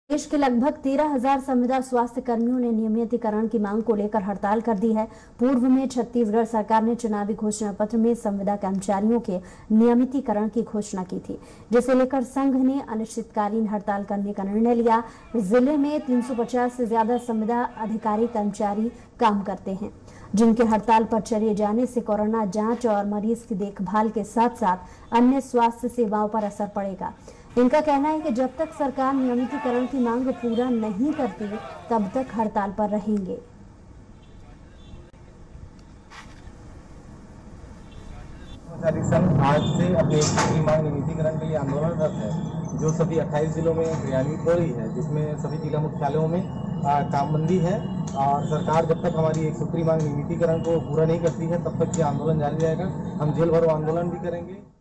देश के लगभग 13,000 संविदा स्वास्थ्य कर्मियों ने नियमितीकरण की मांग को लेकर हड़ताल कर दी है। पूर्व में छत्तीसगढ़ सरकार ने चुनावी घोषणा पत्र में संविदा कर्मचारियों के नियमितीकरण की घोषणा की थी, जिसे लेकर संघ ने अनिश्चितकालीन हड़ताल करने का निर्णय लिया। जिले में 350 से ज्यादा संविदा अधिकारी कर्मचारी काम करते हैं, जिनके हड़ताल पर चले जाने से कोरोना जांच और मरीज की देखभाल के साथ साथ अन्य स्वास्थ्य सेवाओं पर असर पड़ेगा। इनका कहना है कि जब तक सरकार नियमितीकरण की मांग पूरा नहीं करती तब तक हड़ताल पर रहेंगे। कर्मचारी संघ आज से अपने की मांग नियमितीकरण के लिए आंदोलनरत है, जो सभी 28 जिलों में क्रियान्वित हो रही है, जिसमें सभी जिला मुख्यालयों में कामबंदी है। और सरकार जब तक हमारी एक सूत्री मांग नियमितीकरण को पूरा नहीं करती है तब तक ये आंदोलन जारी रहेगा। हम जेल भरो आंदोलन भी करेंगे।